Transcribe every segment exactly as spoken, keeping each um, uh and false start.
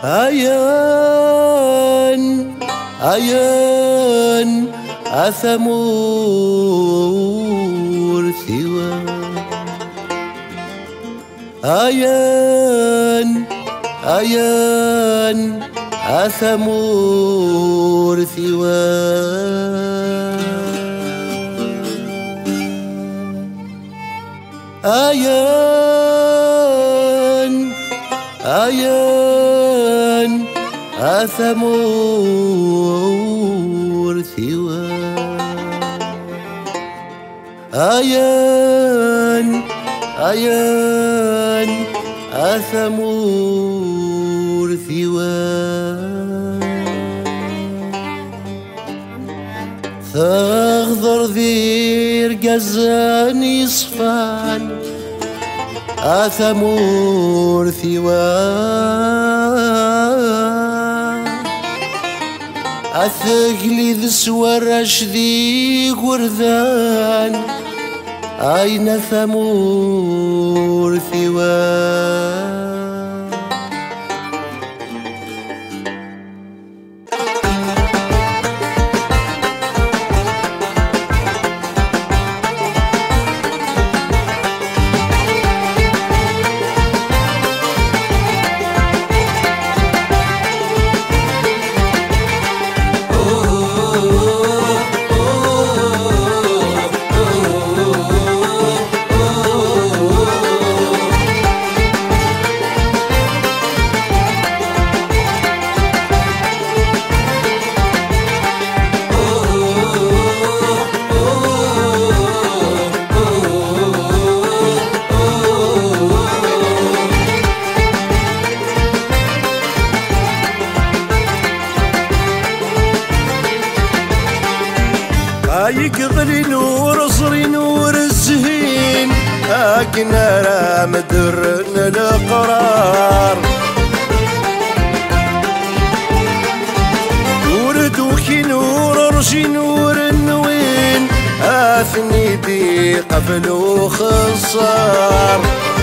عيان عيان أثمور ثوى عيان عيان أثمور ثوى عيان عيان أثمور ثوى عيان عيان أثمور ثوى ثغذر ذير جزاني صفان أثمور ثوى أثقلي ذي سور أشذي قرذان أين ثمور ثوى يقضي نور صري نور الزهين أكنا را مدرنا القرار نور دوكي نور رشي نور النوين أثني دي قبل وخصار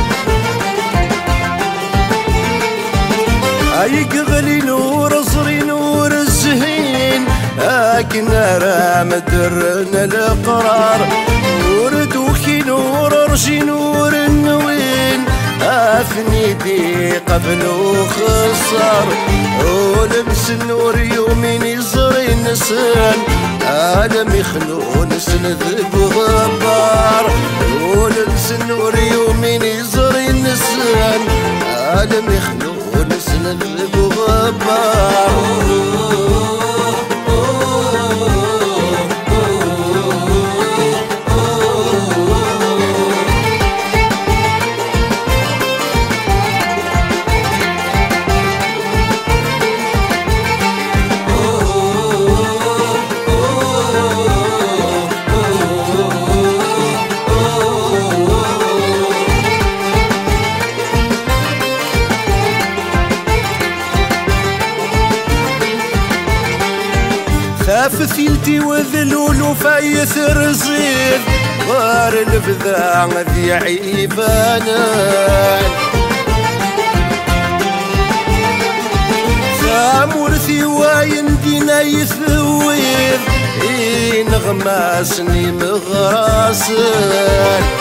يقضي نور صري نور الزهين أكنا را مدرنا القرار نور دوكي نور رشي نور النوين أثني دي قبل وخسر ولبس النور يومين يزري النسان آدم يخلو نسن ذب وغبار ولبس النور يومين يزري النسان آدم يخلو نسن ذب وغبار ثيلتي وذلول وفايث رزيد غار البذاع ذي عيبانان ثامورثي واين دينا يثوير إن غماسني مغراسان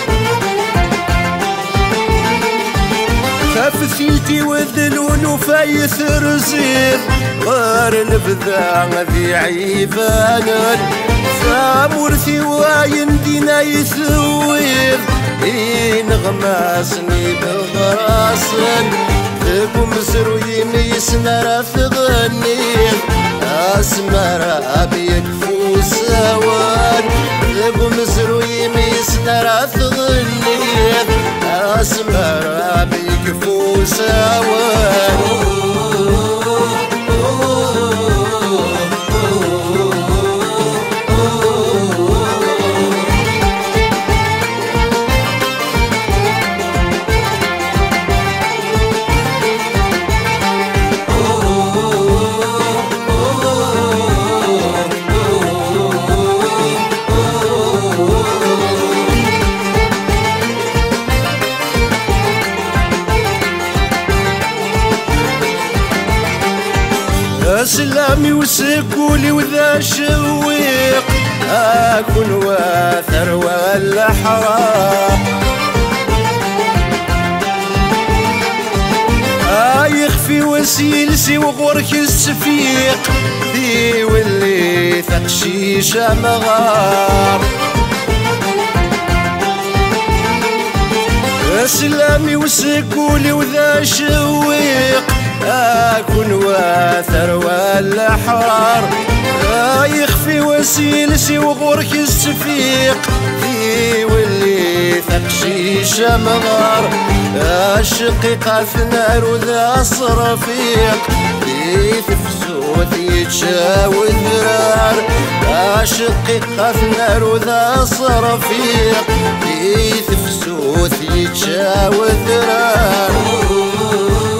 ثيلتي وذلول وفايث رزيد غار البذاع ذي عيبانان ثامورثي واين دينا يثوير إن غماسني بغراسن ذبو مزرو يميسنا راثغنير أسمر أبيك فوسوان ذبو مزرو يميسنا راثغنير أسمر أبيك فوسوان سلامي وسكولي وذا شويق أكون واثر ولا حرام يخفي وسيلسي وغورك السفيق ذي واللي ثقشيشة مغار سلامي وسكولي وذا شويق أكون واثر ولا حرار يخفي وسيلسي وغورك السفيق ذي واللي ثقشيشة مغار الشقيقة ثنار وذا صرفيق ذي ثفزوث يتشاوي ذرار الشقيقة ثنار وذا صرفيق ذي ثفزوث يتشاوي ذرار